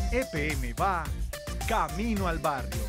EPM va camino al barrio.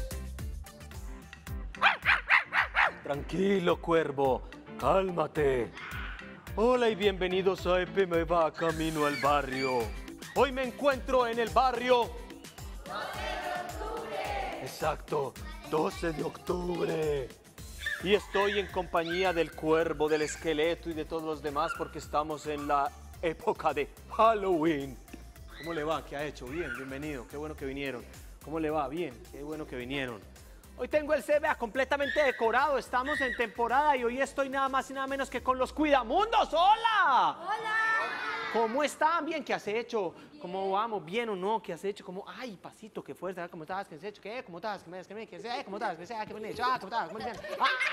Tranquilo, cuervo, cálmate. Hola y bienvenidos a EPM va camino al barrio. Hoy me encuentro en el barrio 12 de octubre. Exacto, 12 de octubre. Y estoy en compañía del cuervo, del esqueleto y de todos los demás porque estamos en la época de Halloween. ¿Cómo le va? ¿Qué ha hecho? Bien, bienvenido. Qué bueno que vinieron. ¿Cómo le va? Bien, qué bueno que vinieron. Hoy tengo el CBA completamente decorado. Estamos en temporada y hoy estoy nada más y nada menos que con los Cuidamundos. ¡Hola! Hola. ¿Cómo están? Bien, ¿qué has hecho? ¿Cómo vamos? ¿Bien o no? ¿Qué has hecho? ¿Cómo? ¡Ay, pasito, qué fuerza! ¿Cómo estás? ¿Qué has hecho? ¿Qué? ¿Cómo estás? ¿Qué me has hecho? ¿Qué? ¿Cómo estás? ¿Qué me has hecho? ¿Cómo estás? ¿Cómo estás?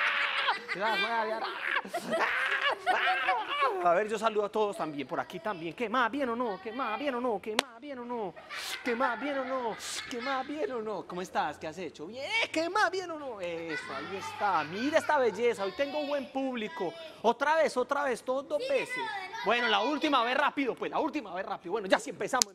A ver, yo saludo a todos también, por aquí también. ¿Qué más? ¿Bien o no? ¿Qué más? ¿Bien o no? ¿Qué más? ¿Bien o no? ¿Qué más? ¿Bien o no? ¿Qué más? ¿Bien o no? ¿Cómo estás? ¿Qué has hecho? Bien, ¿qué más? ¿Bien o no? Eso, ahí está. Mira esta belleza, hoy tengo un buen público. Otra vez, todos dos veces. Bueno, la última vez rápido, pues, la última vez rápido. Bueno, ya sí empezamos.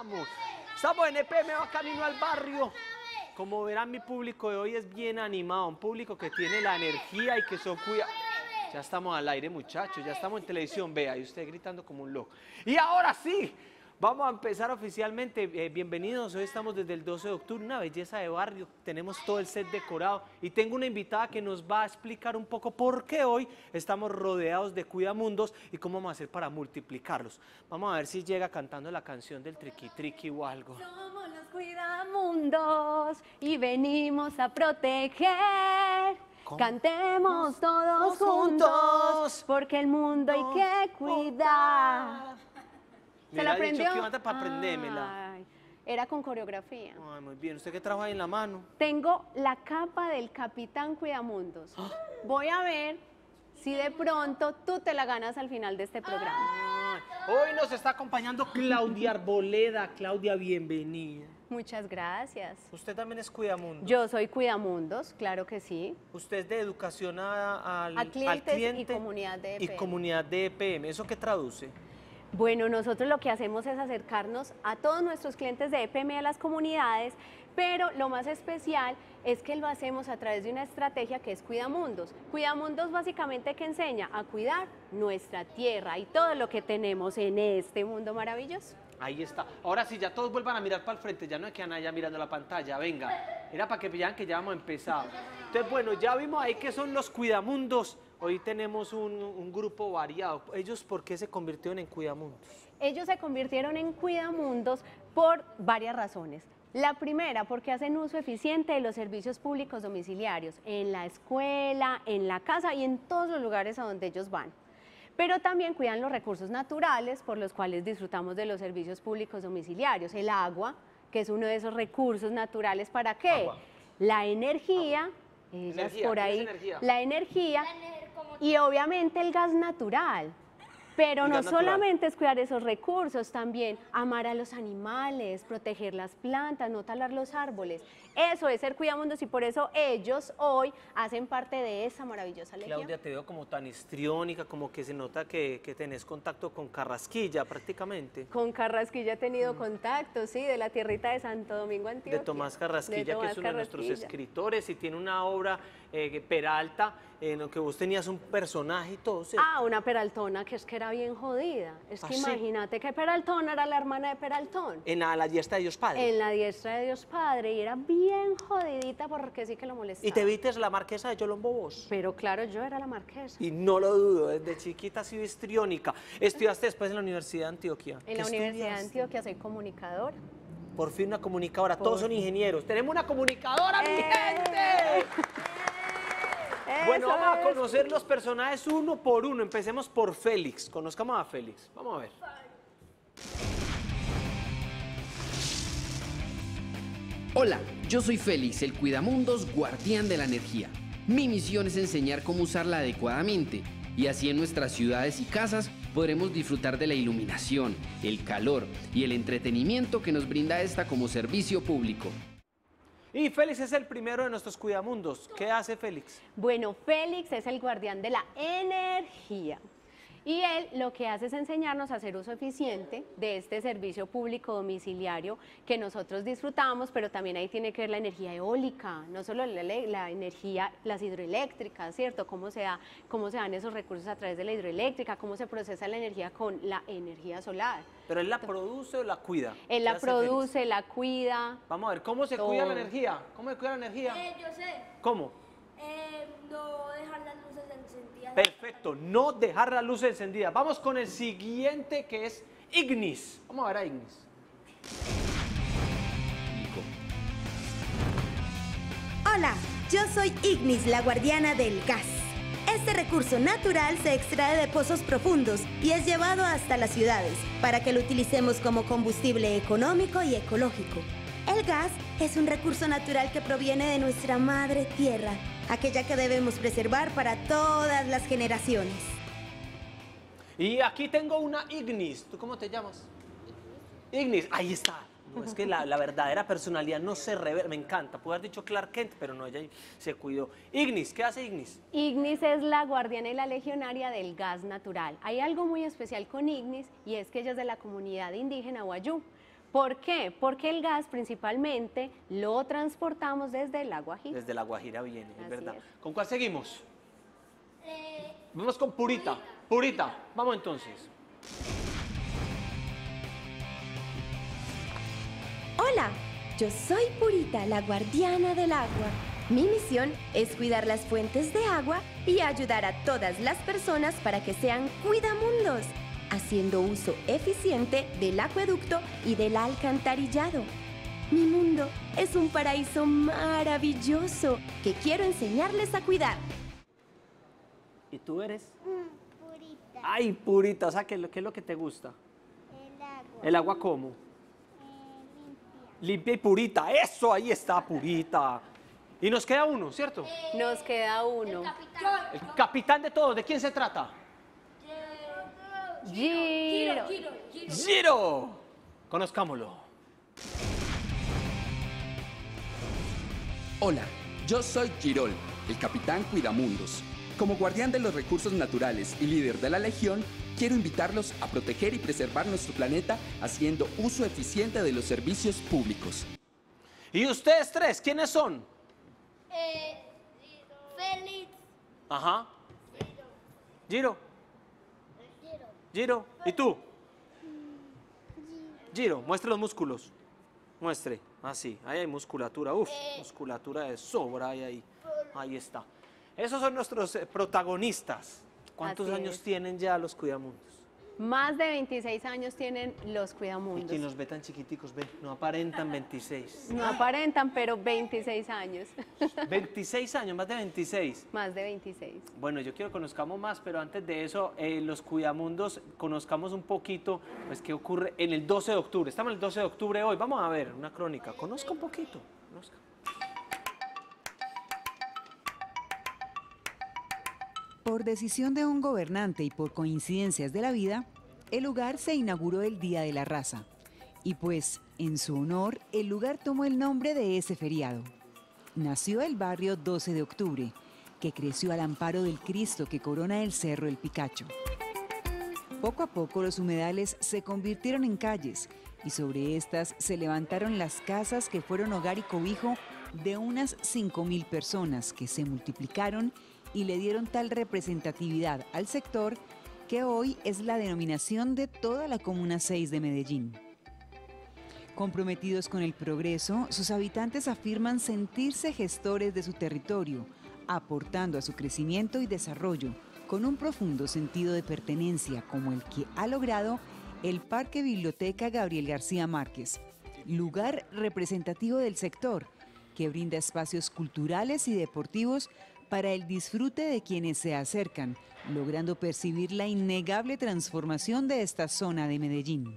Estamos en EPM va camino al barrio. Como verán, mi público de hoy es bien animado, un público que tiene la energía y que se cuida. Ya estamos al aire, muchachos, ya estamos en televisión, vea, y usted gritando como un loco. Y ahora sí, vamos a empezar oficialmente. Bienvenidos, hoy estamos desde el 12 de octubre, una belleza de barrio, tenemos todo el set decorado y tengo una invitada que nos va a explicar un poco por qué hoy estamos rodeados de cuidamundos y cómo vamos a hacer para multiplicarlos. Vamos a ver si llega cantando la canción del triqui triqui o algo. Somos los Cuidamundos y venimos a proteger. ¿Cómo? Cantemos todos juntos, porque el mundo hay que cuidar. ¿Se la aprendió? ¿Qué manda para aprendérmela? Ay, era con coreografía. Ay, muy bien, ¿usted qué trabaja ahí en la mano? Tengo la capa del Capitán Cuidamundos. Voy a ver si de pronto tú te la ganas al final de este programa. Hoy nos está acompañando Claudia Arboleda. Claudia, bienvenida. Muchas gracias. Usted también es Cuidamundos. Yo soy Cuidamundos, claro que sí. Usted es de educación al clientes cliente y comunidad de y EPM. comunidad de EPM. ¿Eso qué traduce? Bueno, nosotros lo que hacemos es acercarnos a todos nuestros clientes de EPM y a las comunidades, pero lo más especial es que lo hacemos a través de una estrategia que es Cuidamundos. Cuidamundos básicamente que enseña a cuidar nuestra tierra y todo lo que tenemos en este mundo maravilloso. Ahí está. Ahora sí, ya todos vuelvan a mirar para el frente, ya no es que Ana ya mirando la pantalla, venga. Era para que vean que ya hemos empezado. Entonces, bueno, ya vimos ahí que son los Cuidamundos. Hoy tenemos un grupo variado. ¿Ellos por qué se convirtieron en Cuidamundos? Ellos se convirtieron en Cuidamundos por varias razones. La primera, porque hacen uso eficiente de los servicios públicos domiciliarios, en la escuela, en la casa y en todos los lugares a donde ellos van. Pero también cuidan los recursos naturales por los cuales disfrutamos de los servicios públicos domiciliarios. El agua, que es uno de esos recursos naturales, ¿para qué? Agua. La energía, ellas por ahí, energía? la energía y obviamente el gas natural. Pero El no gas natural. solamente es cuidar esos recursos, también amar a los animales, proteger las plantas, no talar los árboles. Eso es ser Cuidamundos y por eso ellos hoy hacen parte de esa maravillosa legión. Claudia, te veo como tan histriónica, como que se nota que tenés contacto con Carrasquilla prácticamente. Con Carrasquilla he tenido contacto, sí, de la tierrita de Santo Domingo, Antioquia. De Tomás Carrasquilla, De Tomás que es uno de nuestros Carrasquilla. escritores y tiene una obra, Peralta, en la que vos tenías un personaje y todo, ¿cierto? Ah, una Peraltona que es que era bien jodida. Es que ¿Ah, sí? imagínate que Peraltona era la hermana de Peraltón. En la diestra de Dios Padre. En la diestra de Dios Padre y era bien jodidita porque sí que lo molestaba. Y te viste la marquesa de Yolombo vos. Pero claro, yo era la marquesa. Y no lo dudo, desde chiquita has sido histriónica. Estudiaste después en la Universidad de Antioquia. En ¿Qué la Universidad de estudiaste? Antioquia soy comunicadora. Por fin una comunicadora, todos Por son ingenieros. ¡Tenemos una comunicadora, mi ¡Eh! gente! Bueno, Eso vamos a es. conocer los personajes uno por uno. Empecemos por Félix. Conozcamos a Félix. Vamos a ver. Hola, yo soy Félix, el Cuidamundos guardián de la energía. Mi misión es enseñar cómo usarla adecuadamente y así en nuestras ciudades y casas podremos disfrutar de la iluminación, el calor y el entretenimiento que nos brinda esta como servicio público. Y Félix es el primero de nuestros Cuidamundos. ¿Qué hace Félix? Bueno, Félix es el guardián de la energía. Y él lo que hace es enseñarnos a hacer uso eficiente de este servicio público domiciliario que nosotros disfrutamos, pero también ahí tiene que ver la energía eólica, no solo la energía, las hidroeléctricas, ¿cierto? Cómo se dan esos recursos a través de la hidroeléctrica, cómo se procesa la energía con la energía solar. ¿Pero él la produce o la cuida? Él la produce, la cuida. Vamos a ver, ¿cómo se cuida la energía? ¿Cómo se cuida la energía? Yo sé. ¿Cómo? No dejar las luces encendidas. Perfecto, no dejar las luces encendidas. Vamos con el siguiente que es Ignis. Vamos a ver a Ignis. Hola, yo soy Ignis, la guardiana del gas. Este recurso natural se extrae de pozos profundos y es llevado hasta las ciudades para que lo utilicemos como combustible económico y ecológico. El gas es un recurso natural que proviene de nuestra madre tierra, aquella que debemos preservar para todas las generaciones. Y aquí tengo una Ignis. ¿Tú cómo te llamas? Ignis, ahí está. No, es que la verdadera personalidad no se revela. Me encanta. Puedo haber dicho Clark Kent, pero no, ella se cuidó. Ignis, ¿qué hace Ignis? Ignis es la guardiana y la legionaria del gas natural. Hay algo muy especial con Ignis y es que ella es de la comunidad indígena Wayuu. ¿Por qué? Porque el gas principalmente lo transportamos desde La Guajira. Desde La Guajira viene, es Así verdad. es. ¿Con cuál seguimos? Vamos con Purita. Purita, vamos entonces. Hola, yo soy Purita, la guardiana del agua. Mi misión es cuidar las fuentes de agua y ayudar a todas las personas para que sean cuidamundos, haciendo uso eficiente del acueducto y del alcantarillado. Mi mundo es un paraíso maravilloso que quiero enseñarles a cuidar. ¿Y tú eres? Purita. Ay, Purita, o sea, ¿qué es lo que te gusta? El agua. ¿El agua cómo? Limpia. Limpia y purita. Eso, ahí está, Purita. Y nos queda uno, ¿cierto? Nos queda uno. El capitán de todos. ¿De quién se trata? Giro. Giro. Conozcámoslo. Hola, yo soy Girol, el capitán Cuidamundos. Como guardián de los recursos naturales y líder de la Legión, quiero invitarlos a proteger y preservar nuestro planeta haciendo uso eficiente de los servicios públicos. ¿Y ustedes tres, quiénes son? Félix. Ajá. Giro. Giro. ¿Y tú? Giro, muestre los músculos. Muestre. Así, ahí hay musculatura. Uf, musculatura de sobra hay ahí. Ahí está. Esos son nuestros protagonistas. ¿Cuántos Así años es. tienen ya los cuidamundos? Más de 26 años tienen los Y cuidamundos. quien los ve tan chiquiticos, ven, no aparentan 26. No aparentan, pero 26 años. 26 años, más de 26. Más de 26. Bueno, yo quiero que conozcamos más, pero antes de eso, los cuidamundos, conozcamos un poquito, pues, qué ocurre en el 12 de octubre. Estamos en el 12 de octubre hoy. Vamos a ver una crónica. Conozca un poquito. Conozca. Por decisión de un gobernante y por coincidencias de la vida, el lugar se inauguró el Día de la Raza. Y pues, en su honor, el lugar tomó el nombre de ese feriado. Nació el barrio 12 de octubre, que creció al amparo del Cristo que corona el Cerro El Picacho. Poco a poco los humedales se convirtieron en calles y sobre estas se levantaron las casas que fueron hogar y cobijo de unas 5.000 personas que se multiplicaron y le dieron tal representatividad al sector que hoy es la denominación de toda la Comuna 6 de Medellín. Comprometidos con el progreso, sus habitantes afirman sentirse gestores de su territorio, aportando a su crecimiento y desarrollo con un profundo sentido de pertenencia como el que ha logrado el Parque Biblioteca Gabriel García Márquez, lugar representativo del sector que brinda espacios culturales y deportivos para el disfrute de quienes se acercan, logrando percibir la innegable transformación de esta zona de Medellín.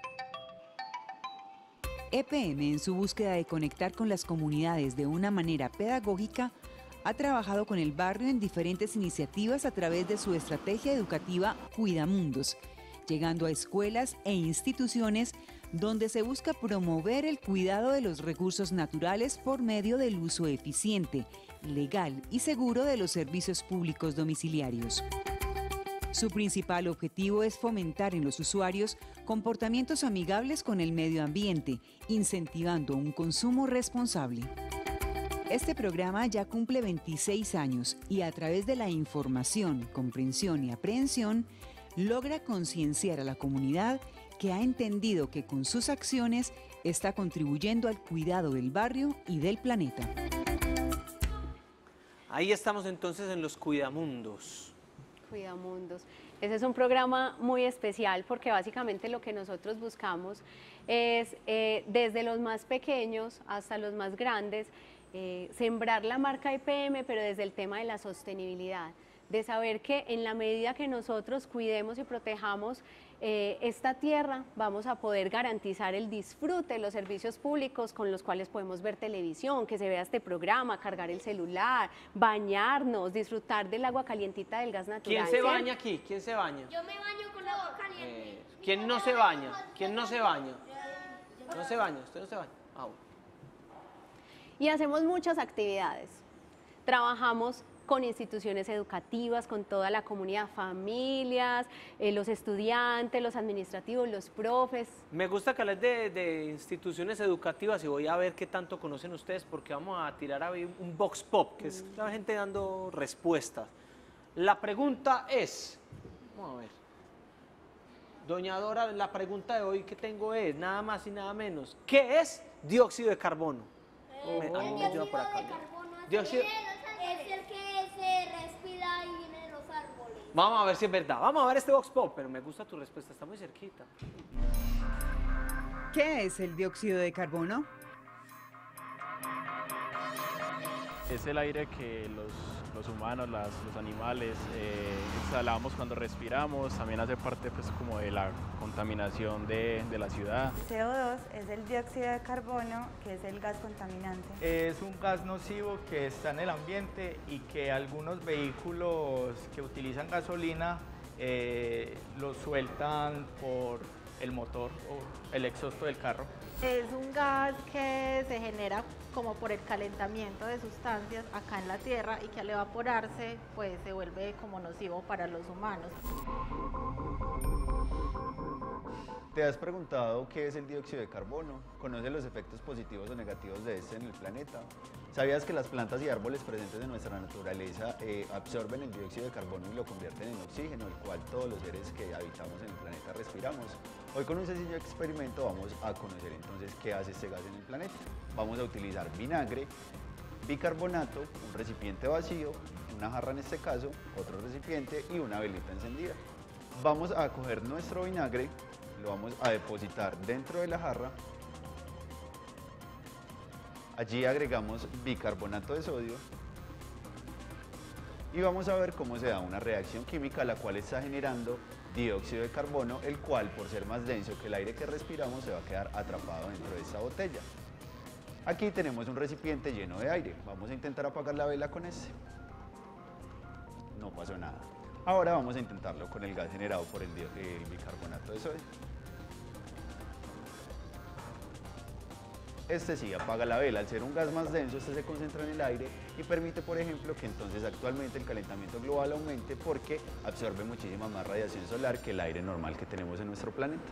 EPM, en su búsqueda de conectar con las comunidades de una manera pedagógica, ha trabajado con el barrio en diferentes iniciativas a través de su estrategia educativa Cuidamundos, llegando a escuelas e instituciones donde se busca promover el cuidado de los recursos naturales por medio del uso eficiente, legal y seguro de los servicios públicos domiciliarios. Su principal objetivo es fomentar en los usuarios comportamientos amigables con el medio ambiente, incentivando un consumo responsable. Este programa ya cumple 26 años y a través de la información, comprensión y aprehensión, logra concienciar a la comunidad que ha entendido que con sus acciones está contribuyendo al cuidado del barrio y del planeta. Ahí estamos entonces en los Cuidamundos. Cuidamundos. Ese es un programa muy especial porque básicamente lo que nosotros buscamos es desde los más pequeños hasta los más grandes, sembrar la marca IPM, pero desde el tema de la sostenibilidad, de saber que en la medida que nosotros cuidemos y protejamos esta tierra, vamos a poder garantizar el disfrute de los servicios públicos con los cuales podemos ver televisión, que se vea este programa, cargar el celular, bañarnos, disfrutar del agua calientita del gas natural. ¿Quién se baña aquí? ¿Quién se baña? Yo me baño con agua caliente. ¿Quién no se baña? ¿Quién no se baña? ¿No se baña? ¿Usted no se baña? Ah, bueno. Y hacemos muchas actividades. Trabajamos con instituciones educativas, con toda la comunidad, familias, los estudiantes, los administrativos, los profes. Me gusta que hables de instituciones educativas y voy a ver qué tanto conocen ustedes porque vamos a tirar a un box pop, que es la gente dando respuestas. La pregunta es, vamos a ver, doña Dora, la pregunta de hoy que tengo es, nada más y nada menos, ¿qué es dióxido de carbono? El dióxido de carbono es el que se respira ahí en los árboles. Vamos a ver si es verdad. Vamos a ver este box pop, pero me gusta tu respuesta, está muy cerquita. ¿Qué es el dióxido de carbono? Es el aire que los humanos, los animales exhalamos cuando respiramos, también hace parte pues como de la contaminación de la ciudad. CO2 es el dióxido de carbono, que es el gas contaminante. Es un gas nocivo que está en el ambiente y que algunos vehículos que utilizan gasolina lo sueltan por el motor o el exhausto del carro. Es un gas que se genera como por el calentamiento de sustancias acá en la Tierra y que al evaporarse pues se vuelve como nocivo para los humanos. ¿Te has preguntado qué es el dióxido de carbono? ¿Conoces los efectos positivos o negativos de este en el planeta? ¿Sabías que las plantas y árboles presentes en nuestra naturaleza absorben el dióxido de carbono y lo convierten en oxígeno, el cual todos los seres que habitamos en el planeta respiramos? Hoy con un sencillo experimento vamos a conocer entonces qué hace este gas en el planeta. Vamos a utilizar vinagre, bicarbonato, un recipiente vacío, una jarra en este caso, otro recipiente y una velita encendida. Vamos a coger nuestro vinagre, lo vamos a depositar dentro de la jarra. Allí agregamos bicarbonato de sodio y vamos a ver cómo se da una reacción química la cual está generando dióxido de carbono, el cual por ser más denso que el aire que respiramos se va a quedar atrapado dentro de esta botella. Aquí tenemos un recipiente lleno de aire. Vamos a intentar apagar la vela con este. No pasó nada. Ahora vamos a intentarlo con el gas generado por el bicarbonato de sodio. Este sí apaga la vela. Al ser un gas más denso, este se concentra en el aire y permite, por ejemplo, que entonces actualmente el calentamiento global aumente porque absorbe muchísima más radiación solar que el aire normal que tenemos en nuestro planeta.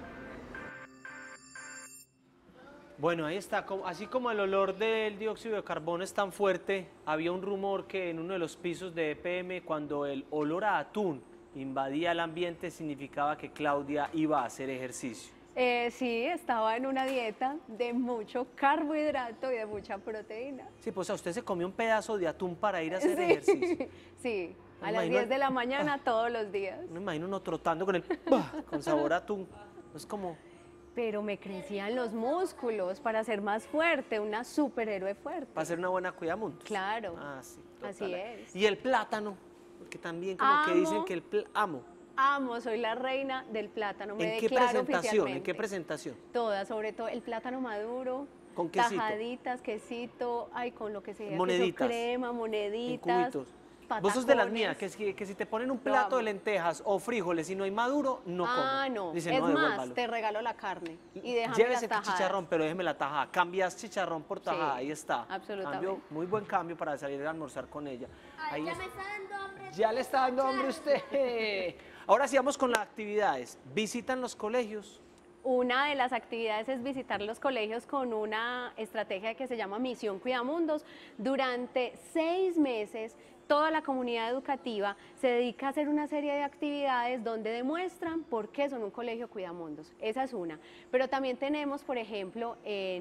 Bueno, ahí está, así como el olor del dióxido de carbono es tan fuerte, había un rumor que en uno de los pisos de EPM, cuando el olor a atún invadía el ambiente, significaba que Claudia iba a hacer ejercicio. Sí, estaba en una dieta de mucho carbohidrato y de mucha proteína. Sí, pues a usted se comió un pedazo de atún para ir a hacer ejercicio. Sí, a las 10 de la mañana todos los días. Me imagino uno trotando con con sabor a atún. Es como... Pero me crecían los músculos para ser más fuerte, una superhéroe fuerte. Para ser una buena cuidamundos. Claro, Ah, sí, total. así es. Y el plátano, porque también como que dicen que el amo. Amo, soy la reina del plátano, me ¿En qué declaro presentación? oficialmente. ¿En qué presentación? Todas, sobre todo el plátano maduro, ¿Con quesito? tajaditas, quesito, ay, con lo que sea, Moneditas. queso crema, moneditas, En cubitos. Vos sos de las mías, patacones. que si te ponen un plato de lentejas o frijoles y no hay maduro, no comes. Ah, no, Dicen, es no, más, devuélvalo. te regalo la carne y déjame Llévese las tu tajadas. chicharrón, pero déjeme la tajada. Cambias chicharrón por tajada, Sí, ahí está. absolutamente. Cambio, muy buen cambio para salir a almorzar con ella. Ay, Ahí ya es- me está dando hambre. Ya le está dando hambre a usted. Ahora sí vamos con las actividades. ¿Visitan los colegios? Una de las actividades es visitar los colegios con una estrategia que se llama Misión Cuidamundos. Durante 6 meses, toda la comunidad educativa se dedica a hacer una serie de actividades donde demuestran por qué son un colegio Cuidamundos. Esa es una. Pero también tenemos, por ejemplo,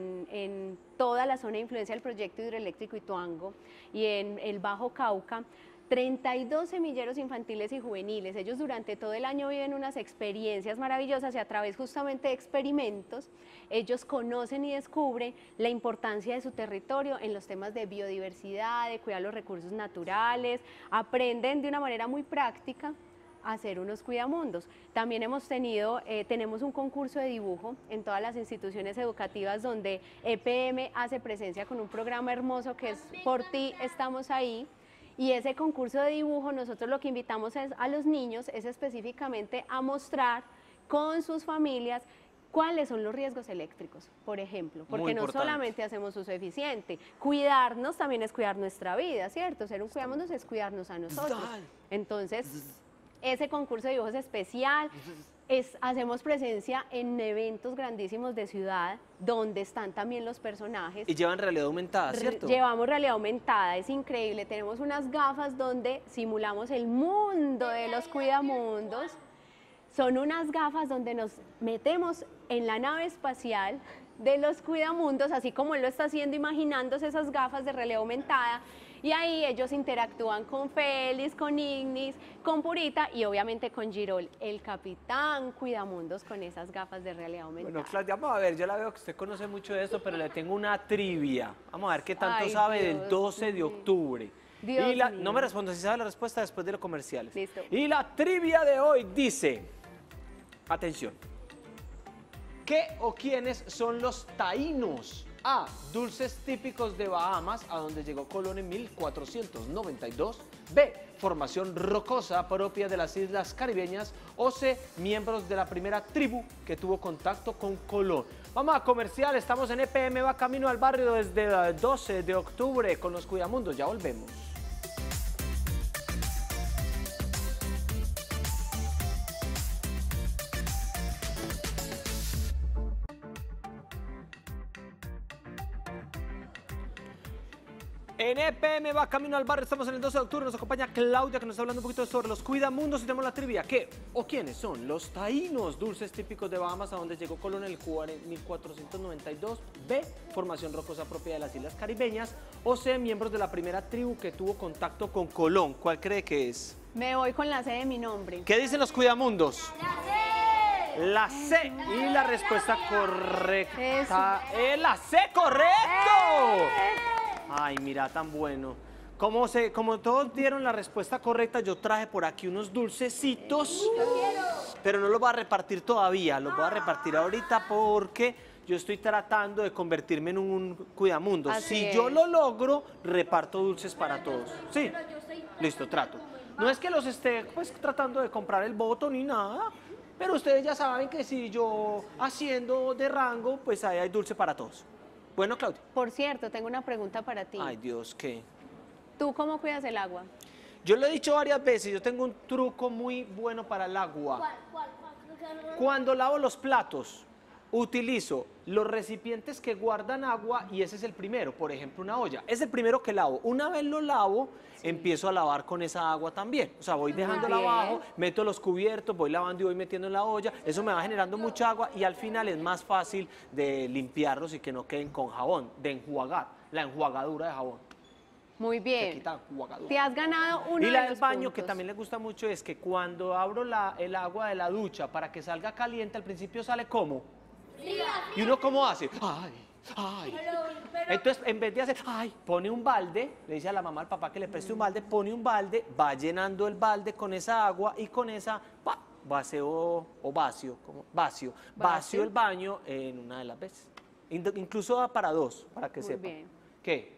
en toda la zona de influencia del proyecto hidroeléctrico Ituango y en el Bajo Cauca, 32 semilleros infantiles y juveniles. Ellos durante todo el año viven unas experiencias maravillosas y a través justamente de experimentos, ellos conocen y descubren la importancia de su territorio en los temas de biodiversidad, de cuidar los recursos naturales, aprenden de una manera muy práctica a hacer unos cuidamundos. También tenemos un concurso de dibujo en todas las instituciones educativas donde EPM hace presencia con un programa hermoso que es Por Ti Estamos Ahí. Y ese concurso de dibujo, nosotros lo que invitamos a los niños es específicamente a mostrar con sus familias cuáles son los riesgos eléctricos, por ejemplo, porque no solamente hacemos uso eficiente, cuidarnos también es cuidar nuestra vida, ¿cierto? Ser un cuidamundos es cuidarnos a nosotros. Entonces, ese concurso de dibujo es especial. Hacemos presencia en eventos grandísimos de ciudad, donde están también los personajes. Y llevan realidad aumentada, ¿cierto? Llevamos realidad aumentada, es increíble. Tenemos unas gafas donde simulamos el mundo de los cuidamundos. Son unas gafas donde nos metemos en la nave espacial de los cuidamundos, así como él lo está haciendo, imaginándose esas gafas de realidad aumentada. Y ahí ellos interactúan con Félix, con Ignis, con Purita y obviamente con Girol, el capitán Cuidamundos con esas gafas de realidad aumentada. Bueno, Claudia, vamos a ver, yo la veo que usted conoce mucho de esto, pero le tengo una trivia. Vamos a ver qué tanto sabe del 12 de octubre. No me responda, si sabe la respuesta después de los comerciales. Listo. Y la trivia de hoy dice, atención, ¿qué o quiénes son los taínos? A. Dulces típicos de Bahamas, a donde llegó Colón en 1492. B. Formación rocosa propia de las islas caribeñas. O C. Miembros de la primera tribu que tuvo contacto con Colón. Vamos a comercial, estamos en EPM, va camino al barrio desde el 12 de octubre con los Cuidamundos. Ya volvemos. En EPM va camino al barrio, estamos en el 12 de octubre, nos acompaña Claudia que nos está hablando un poquito sobre los cuidamundos y tenemos la trivia. ¿Qué o quiénes son los taínos? Dulces típicos de Bahamas, a donde llegó Colón en el 1492. B. Formación rocosa propia de las islas caribeñas. O C. Miembros de la primera tribu que tuvo contacto con Colón. ¿Cuál cree que es? Me voy con la C de mi nombre. ¿Qué dicen los cuidamundos? La C. Y la respuesta correcta es la C, correcto. Ay, mira, tan bueno. Como todos dieron la respuesta correcta, yo traje por aquí unos dulcecitos, pero no los voy a repartir todavía, los voy a repartir ahorita porque yo estoy tratando de convertirme en un cuidamundos. Si yo lo logro, reparto dulces para todos. ¿Sí? Listo, trato. No es que los esté pues tratando de comprar el voto ni nada, pero ustedes ya saben que si yo haciendo de rango, pues ahí hay dulce para todos. Bueno, Claudia. Por cierto, tengo una pregunta para ti. Ay, Dios, ¿qué? ¿Tú cómo cuidas el agua? Yo lo he dicho varias veces, yo tengo un truco muy bueno para el agua. ¿Cuál? Cuando lavo los platos, utilizo los recipientes que guardan agua y ese es el primero, por ejemplo, una olla. Es el primero que lavo. Una vez lo lavo, empiezo a lavar con esa agua también. O sea, voy dejándola abajo, meto los cubiertos, voy lavando y voy metiendo en la olla. Eso me va generando mucha agua y al final es más fácil de limpiarlos y que no queden con jabón, de enjuagar, la enjuagadura de jabón. Muy bien. Se quita enjuagadura. Te has ganado uno Y la de del los baño, puntos. que también le gusta mucho, es que cuando abro el agua de la ducha para que salga caliente, al principio sale como. ¿Y uno cómo hace? Ay. Entonces, en vez de hacer, pone un balde, le dice a la mamá, al papá que le preste un balde, pone un balde, va llenando el balde con esa agua y con esa, vacío el baño en una de las veces. Incluso da para dos, para que sepa. Bien. ¿Qué?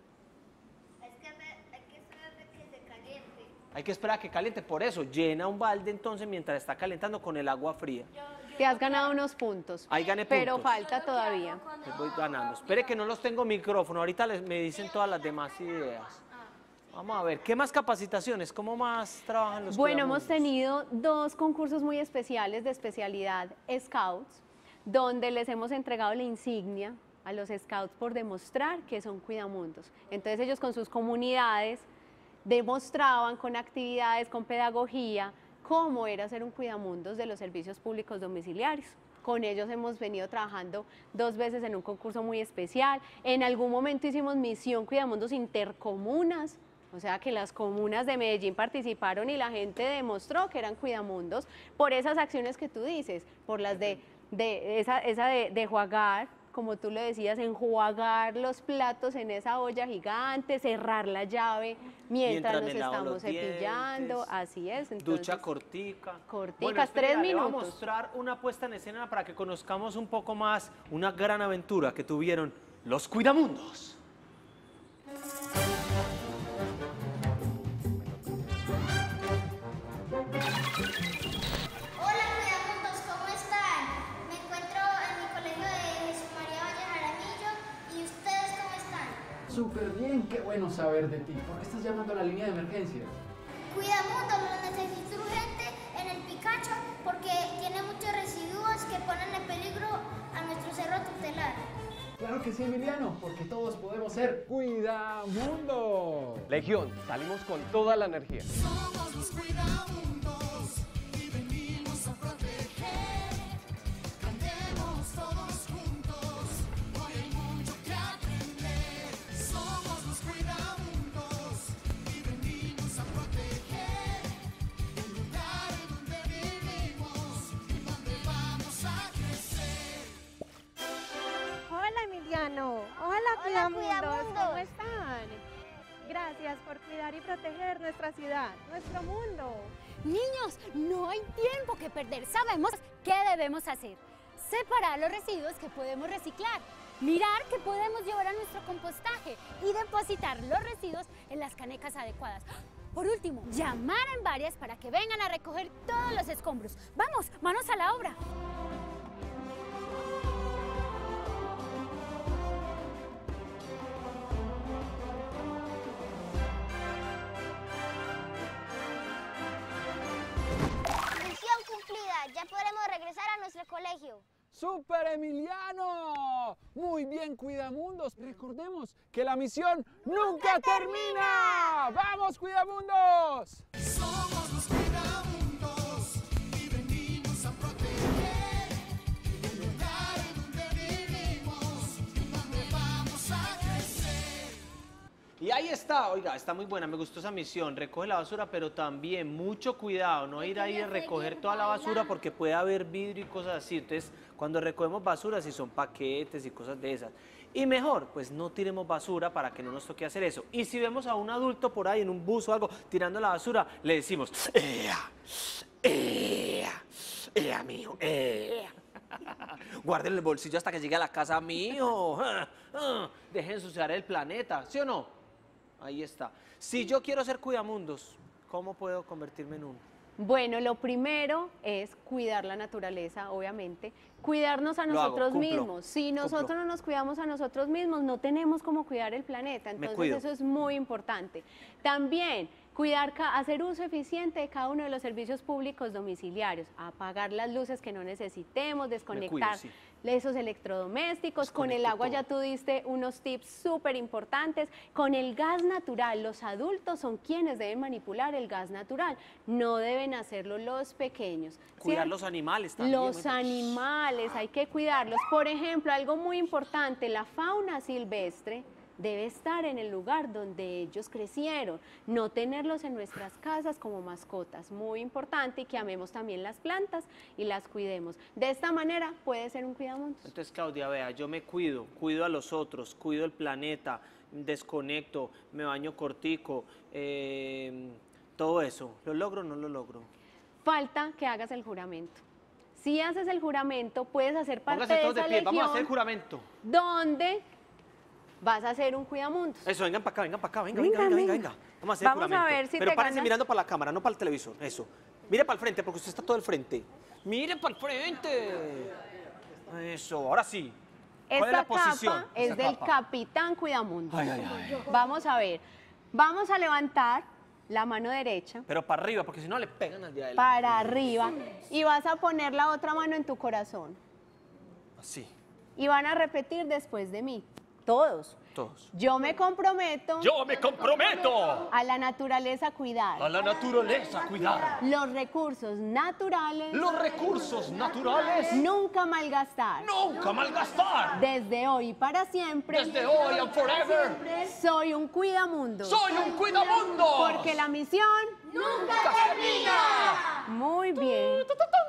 Hay que esperar a que caliente, por eso llena un balde entonces mientras está calentando con el agua fría. Te has ganado unos puntos. Ahí gané pero puntos. falta todavía. Les voy ganando. Espere que no los tengo micrófono, ahorita me dicen todas las demás ideas. Vamos a ver, ¿qué más capacitaciones? ¿Cómo más trabajan los Bueno, cuidamundos? hemos tenido 2 concursos muy especiales de especialidad Scouts, donde les hemos entregado la insignia a los Scouts por demostrar que son cuidamundos. Entonces ellos con sus comunidades demostraban con actividades, con pedagogía, cómo era ser un cuidamundos de los servicios públicos domiciliarios. Con ellos hemos venido trabajando 2 veces en un concurso muy especial. En algún momento hicimos misión Cuidamundos intercomunas, o sea que las comunas de Medellín participaron y la gente demostró que eran cuidamundos por esas acciones que tú dices, por las de enjuagar, como tú lo decías, enjuagar los platos en esa olla gigante, cerrar la llave mientras nos estamos cepillando, dientes, así es. Entonces, ducha cortica. Corticas, espera, 3 le voy a minutos. mostrar una puesta en escena para que conozcamos un poco más una gran aventura que tuvieron los cuidamundos. Hola cuidamundos, ¿cómo están? Me encuentro en mi colegio de Jesús María Valle Jaramillo y ustedes ¿cómo están? Súper bien, qué bueno saber de ti. ¿Por qué estás llamando a la línea de emergencia? Cuidamundos, lo necesito urgente en el Picacho porque tiene muchos residuos que ponen en peligro a nuestro cerro tutelar. Claro que sí, Emiliano, porque todos podemos ser Cuidamundo. Legión, salimos con toda la energía. Somos los cuidamundos y venimos a proteger. Cantemos todos juntos, hoy hay mucho que aprender. Somos los cuidamundos y venimos a proteger el lugar en donde vivimos y donde vamos a crecer. Hola Emiliano, hola cuidamundos, ¿cómo están? Gracias por cuidar y proteger nuestra ciudad, nuestro mundo. Niños, no hay tiempo que perder. Sabemos qué debemos hacer. Separar los residuos que podemos reciclar. Mirar qué podemos llevar a nuestro compostaje y depositar los residuos en las canecas adecuadas. Por último, llamar en varias para que vengan a recoger todos los escombros. Vamos, manos a la obra. Misión cumplida, ya podremos regresar a nuestro colegio. ¡Súper, Emiliano! Muy bien, Cuidamundos. Recordemos que la misión nunca termina. ¡Vamos, Cuidamundos! Somos los cuidamundos y venimos a proteger el lugar en donde vivimos y donde vamos a crecer. Y ahí está, oiga, está muy buena, me gustó esa misión, recoge la basura, pero también mucho cuidado, no ir ahí a recoger toda la basura porque puede haber vidrio y cosas así. Entonces, cuando recogemos basura, si son paquetes y cosas de esas. Y mejor, pues no tiremos basura para que no nos toque hacer eso. Y si vemos a un adulto por ahí en un bus o algo tirando la basura, le decimos, ¡ea! ¡ea! ¡ea, mijo! ¡ea! Guarden el bolsillo hasta que llegue a la casa, mijo. Dejen ensuciar el planeta, ¿sí o no? Ahí está. Si yo quiero ser cuidamundos, ¿cómo puedo convertirme en uno? Bueno, lo primero es cuidar la naturaleza, obviamente, cuidarnos a nosotros mismos. Si nosotros no nos cuidamos a nosotros mismos, no tenemos cómo cuidar el planeta, entonces eso es muy importante. También hacer uso eficiente de cada uno de los servicios públicos domiciliarios, apagar las luces que no necesitemos, desconectar esos electrodomésticos, con el agua ya tú diste unos tips súper importantes, con el gas natural, los adultos son quienes deben manipular el gas natural, no deben hacerlo los pequeños. Cuidar los animales también. Los animales, hay que cuidarlos. Por ejemplo, algo muy importante, la fauna silvestre debe estar en el lugar donde ellos crecieron, no tenerlos en nuestras casas como mascotas, muy importante, y que amemos también las plantas y las cuidemos. De esta manera puede ser un cuidamundos. Entonces, Claudia, vea, yo me cuido a los otros, cuido el planeta, desconecto, me baño cortico, todo eso. ¿Lo logro o no lo logro? Falta que hagas el juramento. Si haces el juramento, puedes hacer parte Pónganse de todos esa de pie, legión vamos a hacer el juramento. donde vas a hacer un cuidamundos. Eso, vengan para acá, vengan para acá, venga. Vamos a hacer Vamos el juramento. a ver si Pero te párense ganas. mirando para la cámara, no para el televisor, eso. Mire para el frente, porque usted está todo al frente. Mire para el frente. Eso, ahora sí. ¿Cuál es la posición? Capa es del capitán Cuidamundos. Ay. Vamos a ver. Vamos a levantar la mano derecha Pero para arriba, porque si no le pegan al de adelante. para arriba y vas a poner la otra mano en tu corazón. Así, Y van a repetir después de mí, todos. todos. Yo me comprometo Yo me comprometo a la naturaleza cuidar. a la naturaleza cuidar. Los recursos naturales. Los recursos naturales. Nunca malgastar. Nunca malgastar. Desde hoy y para siempre. Desde hoy and forever. Soy un cuidamundos. Soy un cuidamundos. Porque la misión ¡Nunca termina! Muy bien.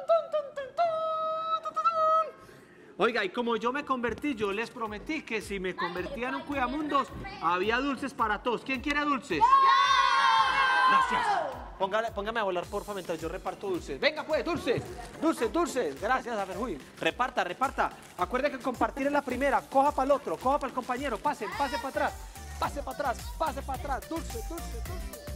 Oiga, y como yo me convertí, yo les prometí que si me convertía en un cuidamundos, había dulces para todos. ¿Quién quiere dulces? Gracias. Póngame a volar, porfa, mientras yo reparto dulces. Venga, pues, dulces. Dulces, dulces. Gracias, Aferjuy. Reparta, reparta. Acuerde que compartir es la primera. Coja para el otro, coja para el compañero. Pase para atrás. Pase para atrás, pase para atrás. Dulce, dulce, dulce.